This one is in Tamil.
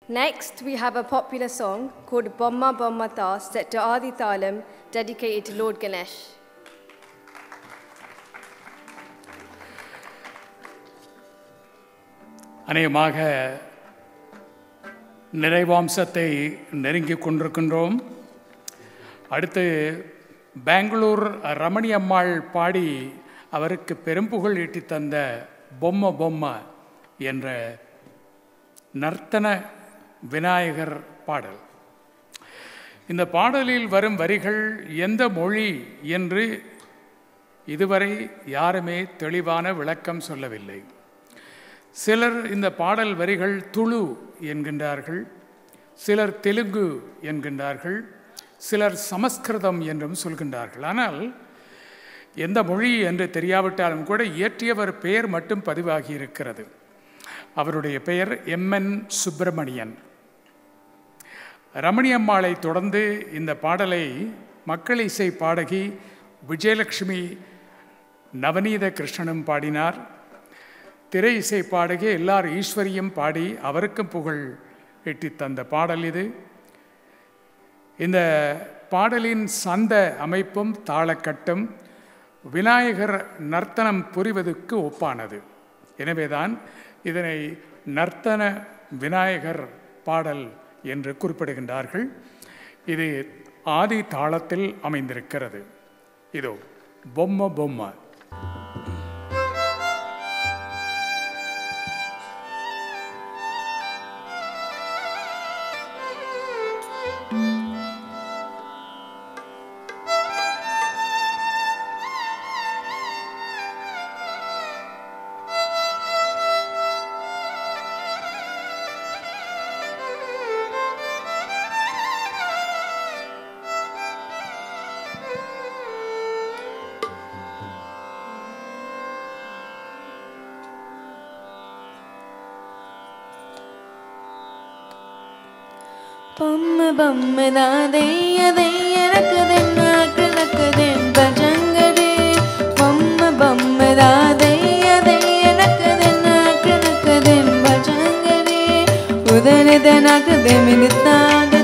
Next, we have a popular song called Bomma Bomma Tha, set to Adi Thalam, dedicated to Lord Ganesh. அநேகமாக நிறைவாம்சத்தை நெருங்கிக் கொண்டிருக்கின்றோம். அடுத்து பெங்களூர் ரமணி அம்மாள் பாடி அவருக்கு பெரும்புகழ் ஈட்டி தந்த பொம்மை பொம்மை என்ற நர்த்தன விநாயகர் பாடல். இந்த பாடலில் வரும் வரிகள் எந்த மொழி என்று இதுவரை யாருமே தெளிவான விளக்கம் சொல்லவில்லை. சிலர் இந்த பாடல் வரிகள் துளு என்கின்றார்கள், சிலர் தெலுங்கு என்கின்றார்கள், சிலர் சமஸ்கிருதம் என்றும் சொல்கின்றார்கள். ஆனால் எந்த மொழி என்று தெரியாவிட்டாலும் கூட இயற்றியவர் பெயர் மட்டும் பதிவாகி இருக்கிறது. அவருடைய பெயர் MN சுப்பிரமணியன். ரமணி அம்மாளை தொடர்ந்து இந்த பாடலை மக்கள் இசை பாடகி விஜயலட்சுமி நவநீத கிருஷ்ணனும் பாடினார். திரை இசை பாடகி எல்லார் ஈஸ்வரியும் பாடி அவருக்கும் புகழ் எட்டி தந்த பாடல் இது. இந்த பாடலின் சந்த அமைப்பும் தாளக்கட்டும் விநாயகர் நர்த்தனம் புரிவதற்கு ஒப்பானது. எனவேதான் இதனை நர்த்தன விநாயகர் பாடல் என்று குறிப்பிடுகின்றார்கள். இது ஆதி தாளத்தில் அமைந்திருக்கிறது. இதோ பொம்மை பொம்மை. Bomma bomma da deyya deyya nakden nakden bajangade. Bomma bomma da deyya deyya nakden nakden bajangade. Udane da nakden minitna.